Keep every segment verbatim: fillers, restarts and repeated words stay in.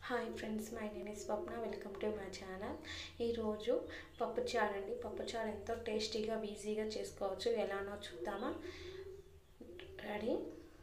Hi friends, my name is Swapna. Welcome to my channel. ఈరోజు పప్పుచారు అండి. పప్పుచారు ఎంతో టేస్టీగా ఈజీగా చేసుకోవచ్చు. ఎలానో చూద్దామా? రెడీ.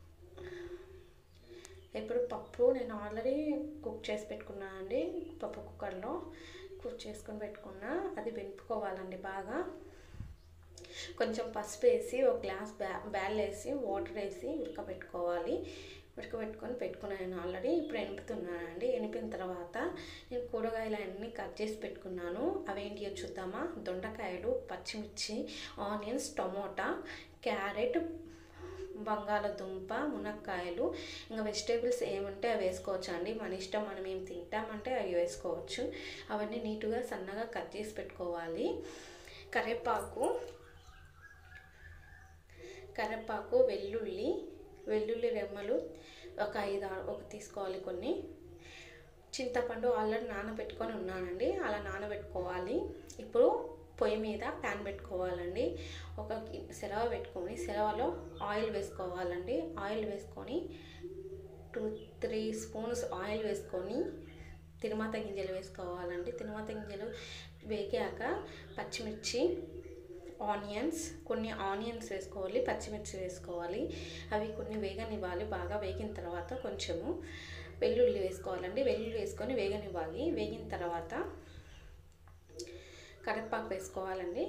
ఇప్పుడు పప్పు నేను ఆల్రెడీ కుక్ చేసి పెట్టుకున్నాను అండి. పప్పు కుక్కర్లో కుక్ చేసుకొని పెట్టుకున్నా. అది వెనుపుకోవాలండి బాగా. కొంచెం పసుపు వేసి ఒక గ్లాస్ బ్యా బ్యాల్ వేసి వాటర్ వేసి ఉడకబెట్టుకోవాలి. ఉడకబెట్టుకొని పెట్టుకున్నాను ఆల్రెడీ. ఇప్పుడు ఎనుపుతున్నానండి. ఎనిపిన తర్వాత నేను కూరగాయలు అన్నీ కట్ చేసి పెట్టుకున్నాను. అవేంటియో చూద్దామా? దొండకాయలు, పచ్చిమిర్చి, ఆనియన్స్, టమోటా, క్యారెట్, బంగాళదుంప, మునక్కాయలు, ఇంకా వెజిటేబుల్స్ ఏముంటే అవి వేసుకోవచ్చు అండి. మన ఇష్టం, మనం ఏం తింటామంటే అవి వేసుకోవచ్చు. అవన్నీ నీట్గా సన్నగా కట్ చేసి పెట్టుకోవాలి. కరివేపాకు కరివేపాకు వెల్లుల్లి వెల్లుల్లి రెమ్మలు ఒక ఐదు ఒక తీసుకోవాలి. కొన్ని చింతపండు ఆల్రెడీ నానబెట్టుకొని ఉన్నానండి. అలా నానబెట్టుకోవాలి. ఇప్పుడు పొయ్యి మీద ప్యాన్ పెట్టుకోవాలండి. ఒక సెలవ పెట్టుకొని సెలవలో ఆయిల్ వేసుకోవాలండి. ఆయిల్ వేసుకొని టూ త్రీ స్పూన్స్ ఆయిల్ వేసుకొని తిరువాత గింజలు వేసుకోవాలండి. తిరువాత గింజలు వేగాక పచ్చిమిర్చి, ఆనియన్స్, కొన్ని ఆనియన్స్ వేసుకోవాలి, పచ్చిమిర్చి వేసుకోవాలి. అవి కొన్ని వేగనివ్వాలి. బాగా వేగిన తర్వాత కొంచెము వెల్లుల్లి వేసుకోవాలండి. వెల్లుల్లి వేసుకొని వేగనివ్వాలి. వేగిన తర్వాత కరివేపాకు వేసుకోవాలండి.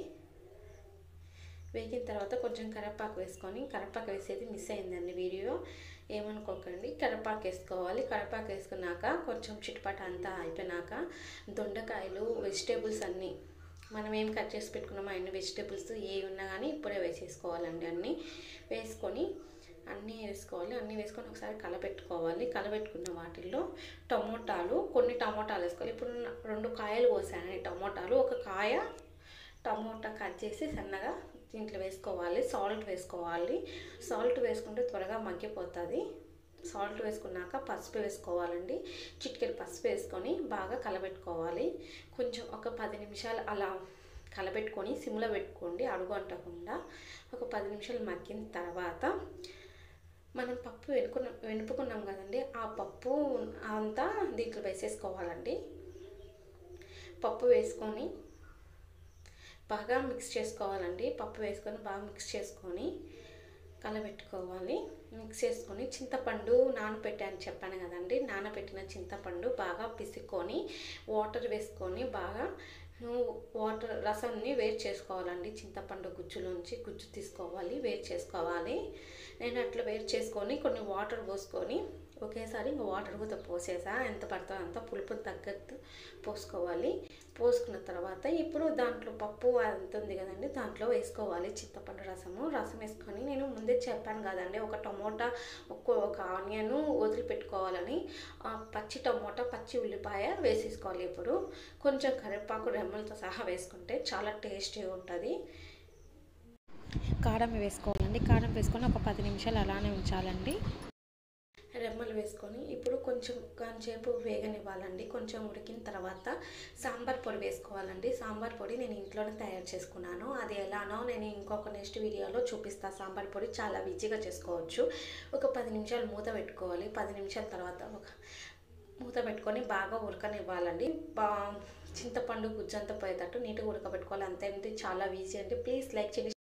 వేగిన తర్వాత కొంచెం కరివేపాకు వేసుకొని, కరివేపాకు వేసేది మిస్ అయిందండి వీడియో, ఏమనుకోకండి. కరివేపాకు వేసుకోవాలి. కరివేపాకు వేసుకున్నాక కొంచెం చిటపట అంతా అయిపోయినాక దొండకాయలు, వెజిటేబుల్స్ అన్నీ మనం ఏం కట్ చేసి పెట్టుకున్నామో అన్ని వెజిటేబుల్స్ ఏ ఉన్నా కానీ ఇప్పుడే వేసేసుకోవాలండి. అన్నీ వేసుకొని అన్నీ వేసుకోవాలి. అన్నీ వేసుకొని ఒకసారి కలపెట్టుకోవాలి. కలపెట్టుకున్న వాటిల్లో టమోటాలు, కొన్ని టమోటాలు వేసుకోవాలి. ఇప్పుడు రెండు కాయలు కోసాను టమోటాలు. ఒక కాయ టమోటా కట్ చేసి సన్నగా దీంట్లో వేసుకోవాలి. సాల్ట్ వేసుకోవాలి. సాల్ట్ వేసుకుంటే త్వరగా మగ్గిపోతుంది. సాల్ట్ వేసుకున్నాక పసుపు వేసుకోవాలండి. చిటికెడు పసుపు వేసుకొని బాగా కలబెట్టుకోవాలి. కొంచెం ఒక పది నిమిషాలు అలా కలబెట్టుకొని సిమ్లో పెట్టుకోండి, అడుగు అంటకుండా. ఒక పది నిమిషాలు మగ్గిన తర్వాత మనం పప్పు వెనుకున్న వెనుపుకున్నాం కదండి, ఆ పప్పు అంతా దీంట్లో వేసేసుకోవాలండి. పప్పు వేసుకొని బాగా మిక్స్ చేసుకోవాలండి. పప్పు వేసుకొని బాగా మిక్స్ చేసుకొని కలబెట్టుకోవాలి. మిక్స్ చేసుకొని చింతపండు నానబెట్టాను చెప్పాను కదండి. నానబెట్టిన చింతపండు బాగా పిసుకొని వాటర్ వేసుకొని బాగా వాటర్ రసాన్ని వేడి చేసుకోవాలండి. చింతపండు గుజ్జులోంచి గుజ్జు తీసుకోవాలి, వేడి చేసుకోవాలి. నేను అట్లా వేడి చేసుకొని కొన్ని వాటర్ పోసుకొని ఒకేసారి ఇంకా వాటర్ కూడా పోసేసా. ఎంత పడుతుందో అంత పులుపు తగ్గట్టు పోసుకోవాలి. పోసుకున్న తర్వాత ఇప్పుడు దాంట్లో పప్పు అంత ఉంది కదండి, దాంట్లో వేసుకోవాలి చింతపండు రసము. రసం వేసుకొని నేను ముందే చెప్పాను కదండి, ఒక టమోటా, ఒక ఒక ఆనియన్ వదిలిపెట్టుకోవాలని. పచ్చి టమోటా, పచ్చి ఉల్లిపాయ వేసేసుకోవాలి. ఇప్పుడు కొంచెం కరివేపాకు రెమ్మలతో సహా వేసుకుంటే చాలా టేస్టీగా ఉంటుంది. కారం వేసుకోవాలండి. కారం వేసుకొని ఒక పది నిమిషాలు అలానే ఉంచాలండి. రెమ్మలు వేసుకొని ఇప్పుడు కొంచెం కొంచెంసేపు వేగనివ్వాలండి. కొంచెం ఉడికిన తర్వాత సాంబార్ పొడి వేసుకోవాలండి. సాంబార్ పొడి నేను ఇంట్లోనే తయారు చేసుకున్నాను. అది ఎలానో నేను ఇంకొక నెక్స్ట్ వీడియోలో చూపిస్తాను. సాంబార్ పొడి చాలా ఈజీగా చేసుకోవచ్చు. ఒక పది నిమిషాలు మూత పెట్టుకోవాలి. పది నిమిషాల తర్వాత ఒక మూత పెట్టుకొని బాగా ఉడకనివ్వాలండి. బా చింతపండు గుజ్జంతా పోయేటట్టు నీట్గా ఉడకబెట్టుకోవాలి. అంతే అండి, చాలా ఈజీ అండి. ప్లీజ్ లైక్ చేయండి.